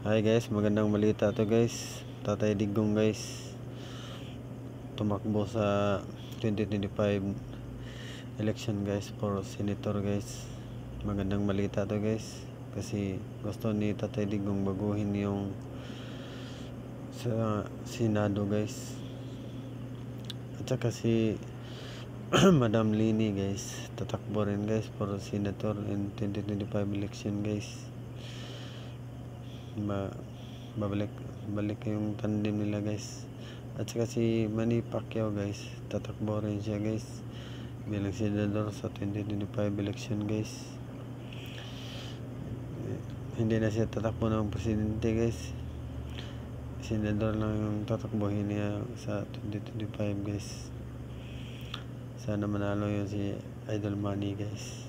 Hi guys, magandang balita to guys. Tatay Digong guys, tumakbo sa 2025 election guys for senator guys. Magandang balita to guys, kasi gusto ni Tatay Digong baguhin yung sa Senado guys. At saka si Madam Lini guys, tatakbo rin guys for senator in 2025 election guys. Balik yung tandem nila guys. At saka si Manny Pacquiao guys, tatakbo rin siya guys bilang senador sa 2025 election guys. Hindi na siya tatakbo ng presidente guys, senador lang yung tatakbohin niya sa 2025 guys. Sana manalo yun si Idol Manny guys.